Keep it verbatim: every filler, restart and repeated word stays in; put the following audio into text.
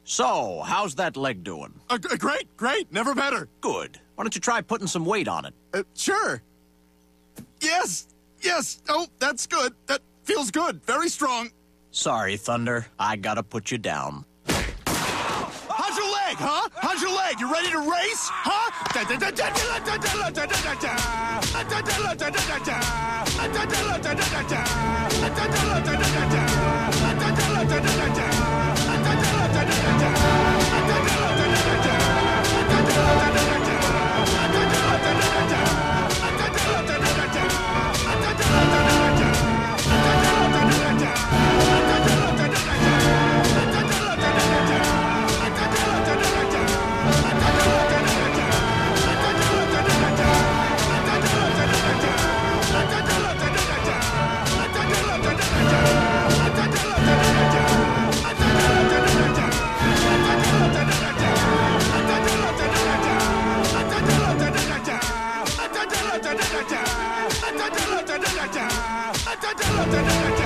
So, how's that leg doing? Uh, g- great, great, never better. Good. Why don't you try putting some weight on it? Uh, sure. Yes, yes. Oh, that's good. That feels good. Very strong. Sorry, Thunder. I gotta put you down. How's your leg, huh? How's your leg? You ready to race? Huh? Da da da da da da.